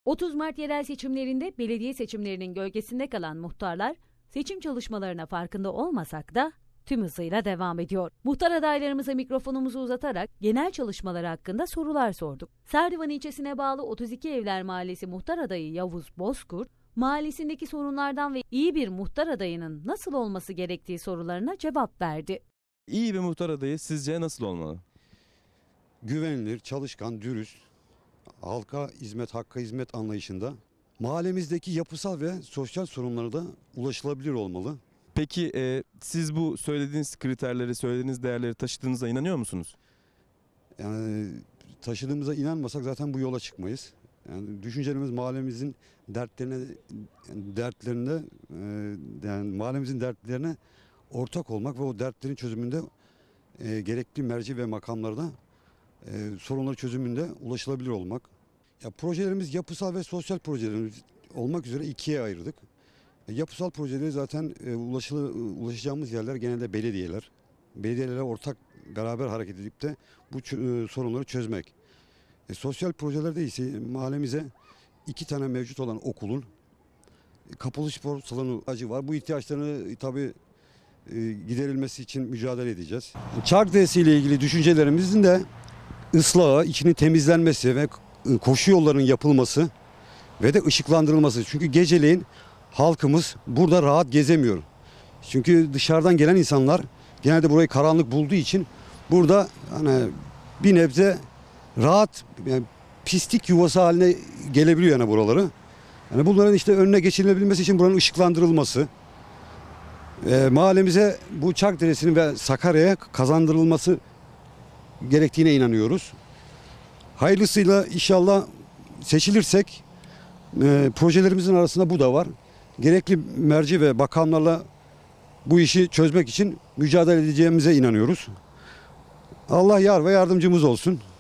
30 Mart yerel seçimlerinde belediye seçimlerinin gölgesinde kalan muhtarlar seçim çalışmalarına farkında olmasak da tüm hızıyla devam ediyor. Muhtar adaylarımıza mikrofonumuzu uzatarak genel çalışmaları hakkında sorular sorduk. Serdivan ilçesine bağlı 32 Evler Mahallesi muhtar adayı Yavuz Bozkurt, mahallesindeki sorunlardan ve iyi bir muhtar adayının nasıl olması gerektiği sorularına cevap verdi. İyi bir muhtar adayı sizce nasıl olmalı? Güvenilir, çalışkan, dürüst, halka hizmet, hakka hizmet anlayışında, mahallemizdeki yapısal ve sosyal sorunlara da ulaşılabilir olmalı. Peki siz bu söylediğiniz kriterleri, söylediğiniz değerleri taşıdığınıza inanıyor musunuz? Yani taşıdığımıza inanmasak zaten bu yola çıkmayız. Yani düşüncelerimiz mahallemizin dertlerine ortak olmak ve o dertlerin çözümünde gerekli merci ve makamlarda sorunları çözümünde ulaşılabilir olmak. Ya projelerimiz yapısal ve sosyal projelerimiz olmak üzere ikiye ayırdık. Yapısal projeleri zaten ulaşacağımız yerler genelde belediyeler. Belediyelerle ortak beraber hareket edip de bu sorunları çözmek. Sosyal projelerde ise mahallemize 2 tane mevcut olan okulun kapalı spor salonu acı var. Bu ihtiyaçlarını tabii giderilmesi için mücadele edeceğiz. Çark Deresi ile ilgili düşüncelerimizin de ıslahı, içinin temizlenmesi ve koşu yollarının yapılması ve de ışıklandırılması. Çünkü geceleyin halkımız burada rahat gezemiyor. Çünkü dışarıdan gelen insanlar genelde burayı karanlık bulduğu için burada hani bir nebze rahat, yani pislik yuvası haline gelebiliyor yani buraları. Yani bunların işte önüne geçilebilmesi için buranın ışıklandırılması, mahallemize bu Çark Deresi'nin ve Sakarya'ya kazandırılması gerektiğine inanıyoruz. Hayırlısıyla inşallah seçilirsek projelerimizin arasında bu da var. Gerekli merci ve bakanlarla bu işi çözmek için mücadele edeceğimize inanıyoruz. Allah yar ve yardımcımız olsun.